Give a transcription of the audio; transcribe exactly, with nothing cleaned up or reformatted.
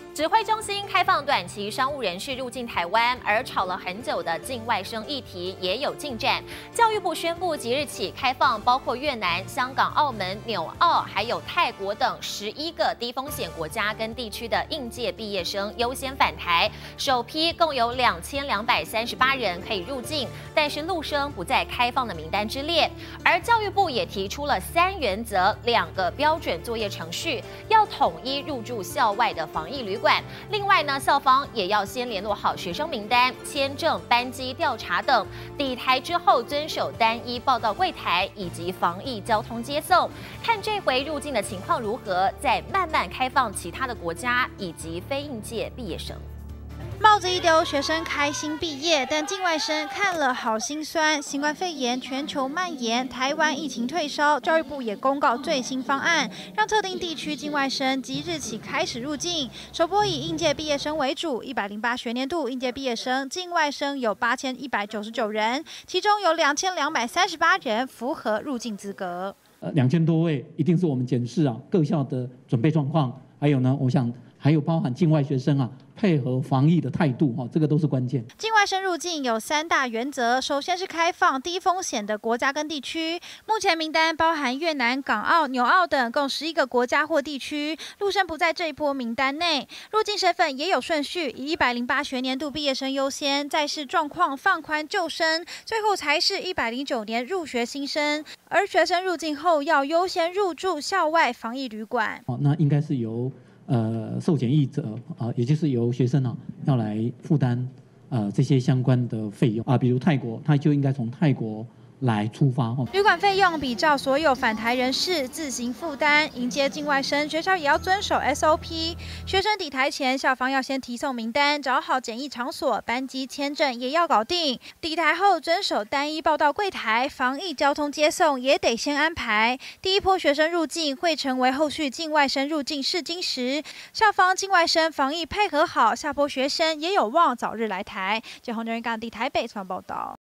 指挥中心开放短期商务人士入境台湾，而吵了很久的境外生议题也有进展。教育部宣布，即日起开放包括越南、香港、澳门、纽澳还有泰国等十一个低风险国家跟地区的应届毕业生优先返台，首批共有两千两百三十八人可以入境，但是陆生不在开放的名单之列。而教育部也提出了三原则、两个标准作业程序，要统一入住校外的防疫旅馆。另外呢，校方也要先联络好学生名单、签证、班机调查等，抵台之后遵守单一报到柜台以及防疫交通接送。看这回入境的情况如何，再慢慢开放其他的国家以及非应届毕业生。 帽子一丢，学生开心毕业，但境外生看了好心酸。新冠肺炎全球蔓延，台湾疫情退烧，教育部也公告最新方案，让特定地区境外生即日起开始入境。首波以应届毕业生为主，一百零八学年度应届毕业生境外生有八千一百九十九人，其中有两千两百三十八人符合入境资格。 呃，两千多位一定是我们检视啊各校的准备状况，还有呢，我想还有包含境外学生啊。配合防疫的态度，哈，这个都是关键。 境外生入境有三大原则，首先是开放低风险的国家跟地区，目前名单包含越南、港澳、纽澳等共十一个国家或地区，陆生不在这一波名单内。入境身份也有顺序，以一百零八学年度毕业生优先，再是状况放宽旧生，最后才是一百零九年入学新生。而学生入境后要优先入住校外防疫旅馆。 哦，那应该是由。呃，受检疫者啊、呃，也就是由学生啊，要来负担呃这些相关的费用啊，比如泰国，他就应该从泰国来出发哦。 旅馆费用比照所有返台人士自行负担，迎接境外生，学校也要遵守 S O P。学生抵台前，校方要先提送名单，找好检疫场所，班机、签证也要搞定。抵台后遵守单一报到柜台，防疫交通接送也得先安排。第一波学生入境会成为后续境外生入境试金石，校方境外生防疫配合好，下波学生也有望早日来台。记者洪真人港地台北采访报道。